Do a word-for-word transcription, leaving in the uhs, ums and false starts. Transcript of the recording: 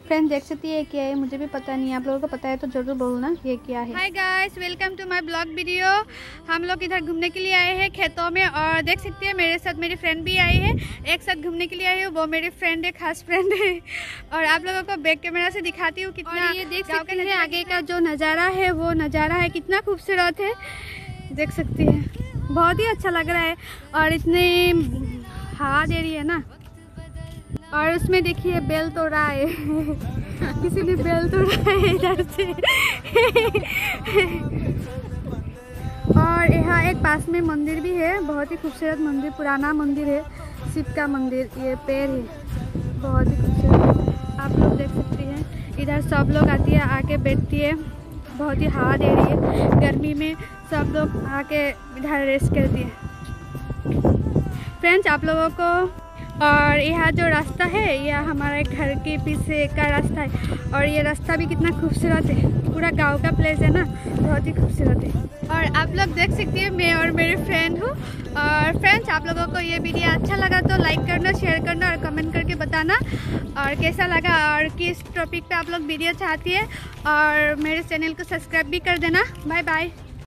Friend देख सकती है क्या है, मुझे भी पता नहीं है, आप लोगों को पता है तो जरूर बोलना ये क्या है। Hi guys, welcome to my blog video. हम लोग इधर घूमने के लिए आए हैं खेतों में, और देख सकती है मेरे साथ मेरी फ्रेंड भी आई है। एक साथ घूमने के लिए आई है, वो मेरी फ्रेंड है, खास फ्रेंड है। और आप लोगों को बैक कैमरा से दिखाती हूँ कितना, ये देख सकते हैं आगे का जो नज़ारा है, वो नज़ारा है कितना खूबसूरत है, देख सकती है। बहुत ही अच्छा लग रहा है और इतनी हवा दे रही है ना। और उसमें देखिए बेल तोड़ा है किसी ने बेल तोड़ा है इधर से और यहाँ एक पास में मंदिर भी है, बहुत ही खूबसूरत मंदिर, पुराना मंदिर है, शिव का मंदिर। ये पेड़ है, बहुत ही खूबसूरत, आप लोग देख सकते हैं। इधर सब लोग आती है, आके बैठती है, बहुत ही हवा दे रही है। गर्मी में सब लोग आके इधर रेस्ट करती है। फ्रेंड्स आप लोगों को, और यहाँ जो रास्ता है यह हमारे घर के पीछे का रास्ता है, और ये रास्ता भी कितना खूबसूरत है, पूरा गांव का प्लेस है ना, बहुत ही खूबसूरत है। और आप लोग देख सकते हैं मैं और मेरे फ्रेंड हूँ। और फ्रेंड्स आप लोगों को ये वीडियो अच्छा लगा तो लाइक करना, शेयर करना और कमेंट करके बताना और कैसा लगा और किस टॉपिक पे आप लोग वीडियो चाहती है, और मेरे चैनल को सब्सक्राइब भी कर देना। Bye bye.